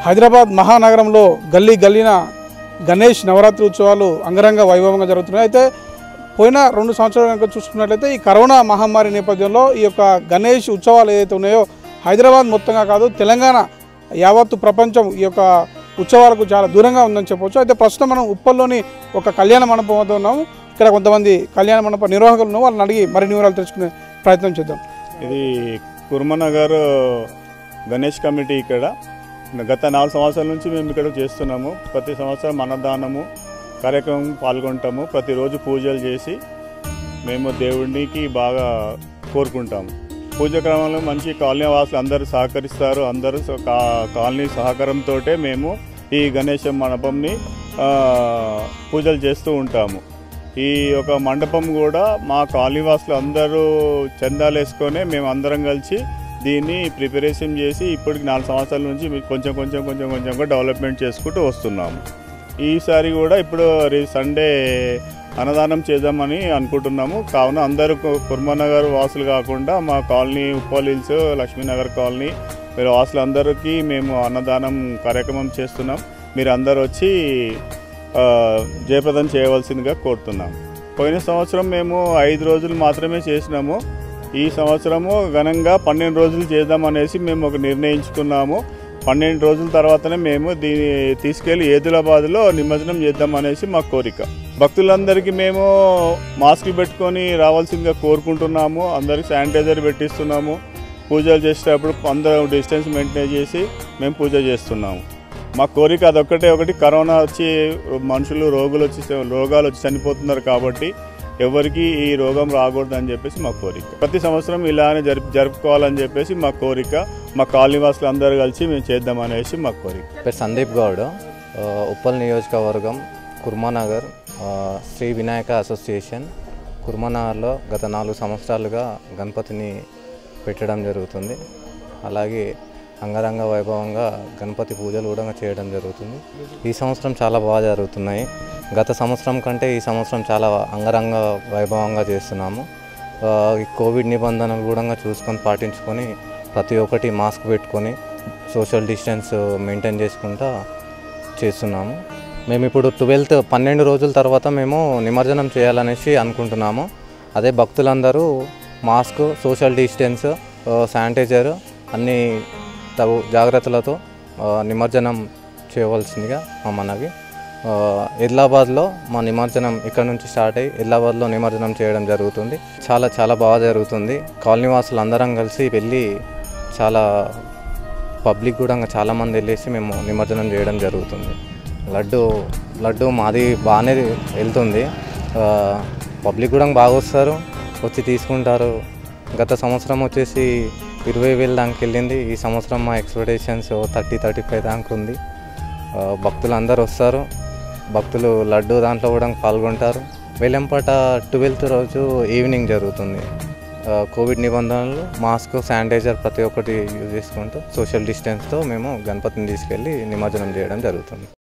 హైదరాబాద్ మహానగరంలో గల్లీ గల్లీన గణేష్ నవరాత్రి ఉత్సవాలు అంగరంగ వైభవంగా జరుగుతున్నాయి. అయితే పోయిన 2 సంవత్సరాల కనుక చూసుకున్నట్లయితే ఈ కరోనా మహమ్మారి నేపథ్యంలో ఈ యొక్క గణేష్ ఉత్సవాలు ఏదైతే ఉన్నాయో హైదరాబాద్ మొత్తంగా కాదు తెలంగాణ యావత్తు ప్రపంచం ఈ యొక్క ఉత్సవాలకు చాలా దూరంగా ఉందని చెప్పవచ్చు. అయితే ప్రస్తుతం మనం ఉప్పల్లోని ఒక కళ్యాణ మండపం వద్ద ఉన్నాము. ఇక్కడ కొంతమంది కళ్యాణ మండప నిర్వాహకులు ఉన్నాము. వాళ్ళని అడిగి మరిన్ని వివరాలు తెలుసుకునే ప్రయత్నం చేద్దాం. ఇది కుర్మనగర్ గణేష్ కమిటీ. ఇక్కడ గత 4 సంవత్సరాల నుంచి మేము ఇక్కడ చేస్తున్నాము. ప్రతి సంవత్సరం అన్నదానము కార్యక్రమం పాల్గొంటాము. ప్రతిరోజు పూజలు చేసి మేము దేవుడికి బాగా కోరుకుంటాము. పూజ క్రమంలో మంచి కాలనీ వాసులు అందరూ సహకరిస్తారు. అందరూ కాలనీ సహకారంతో మేము ఈ గణేష మండపంని పూజలు చేస్తూ ఉంటాము. ఈ యొక్క మండపం కూడా మా కాలనీ వాసులు అందరూ చందాలు వేసుకొని మేము అందరం కలిసి దీన్ని ప్రిపరేషన్ చేసి ఇప్పటికి 4 సంవత్సరాల నుంచి కొంచెంగా డెవలప్మెంట్ చేసుకుంటూ వస్తున్నాము. ఈసారి కూడా ఇప్పుడు సండే అన్నదానం చేద్దామని అనుకుంటున్నాము. కావున అందరూ కుర్మనగర్ వాసులు కాకుండా మా colony Uppal hills, Lakshminagar colony మీరు వాసులందరికీ మేము అన్నదానం కార్యక్రమం చేస్తున్నాం. మీరు అందరూ వచ్చి జయప్రదం చేయవలసిందిగా కోరుతున్నాం. పోయిన సంవత్సరం మేము 5 రోజులు మాత్రమే చేసినాము. ఈ సంవత్సరము ఘనంగా 12 రోజులు చేద్దామనేసి మేము ఒక నిర్ణయించుకున్నాము. 12 రోజుల తర్వాతనే మేము దీన్ని తీసుకెళ్లి ఏదులాబాద్లో నిమజ్జనం చేద్దామనేసి మా కోరిక. భక్తులందరికీ మేము మాస్కులు పెట్టుకొని రావాల్సిందిగా కోరుకుంటున్నాము. అందరికి శానిటైజర్ పెట్టిస్తున్నాము. పూజలు చేసేటప్పుడు అందరూ డిస్టెన్స్ మెయింటైన్ చేసి మేము పూజ చేస్తున్నాము. మా కోరిక ఒకటి కరోనా వచ్చి రోగాలు వచ్చి చనిపోతున్నారు కాబట్టి ఎవరికి ఈ రోగం రాకూడదని చెప్పేసి మా కోరిక. ప్రతి సంవత్సరం ఇలానే జరుపుకోవాలని చెప్పేసి మా కోరిక. మా కాలనీ వాసులు అందరూ కలిసి మేము చేద్దామనేసి మా కోరిక. పేరు సందీప్ గౌడ్, ఉప్పల్ నియోజకవర్గం, కుర్మానగర్ శ్రీ వినాయక అసోసియేషన్. కుర్మానగర్లో గత 4 సంవత్సరాలుగా గణపతిని పెట్టడం జరుగుతుంది. అలాగే అంగరంగ వైభవంగా గణపతి పూజలు కూడా చేయడం జరుగుతుంది. ఈ సంవత్సరం చాలా బాగా జరుగుతున్నాయి. గత సంవత్సరం కంటే ఈ సంవత్సరం చాలా అంగరంగ వైభవంగా చేస్తున్నాము. ఈ కోవిడ్ నిబంధనలు కూడా చూసుకొని పాటించుకొని ప్రతి ఒక్కటి మాస్క్ పెట్టుకొని సోషల్ డిస్టెన్స్ మెయింటైన్ చేసుకుంటూ చేస్తున్నాము. మేము ఇప్పుడు 12 రోజుల తర్వాత మేము నిమజ్జనం చేయాలనేసి అనుకుంటున్నాము. అదే భక్తులందరూ మాస్క్, సోషల్ డిస్టెన్స్, శానిటైజర్ అన్ని తగు జాగ్రత్తలతో నిమజ్జనం చేయవలసిందిగా మా మనవి. ఆదిలాబాద్లో మా నిమజ్జనం ఇక్కడ నుంచి స్టార్ట్ అయ్యి ఆదిలాబాద్లో నిమజ్జనం చేయడం జరుగుతుంది. చాలా బాగా జరుగుతుంది. కాలనీ వాసులు అందరం కలిసి వెళ్ళి చాలా పబ్లిక్ కూడా చాలామంది వెళ్ళేసి మేము నిమజ్జనం చేయడం జరుగుతుంది. లడ్డు మాది బాగానే వెళ్తుంది. పబ్లిక్ కూడా బాగా వస్తారు, వచ్చి తీసుకుంటారు. గత సంవత్సరం వచ్చేసి 20,000 దాకా వెళ్ళింది. ఈ సంవత్సరం మా ఎక్స్పెక్టేషన్స్ 30-35 దాకా ఉంది. భక్తులు అందరు వస్తారు. భక్తులు లడ్డు దాంట్లో కూడా పాల్గొంటారు. వేలంపాట 12th రోజు ఈవినింగ్ జరుగుతుంది. కోవిడ్ నిబంధనలు, మాస్క్, శానిటైజర్ ప్రతి ఒక్కటి యూజ్ చేసుకుంటూ సోషల్ డిస్టెన్స్తో మేము గణపతిని తీసుకెళ్ళి నిమజ్జనం చేయడం జరుగుతుంది.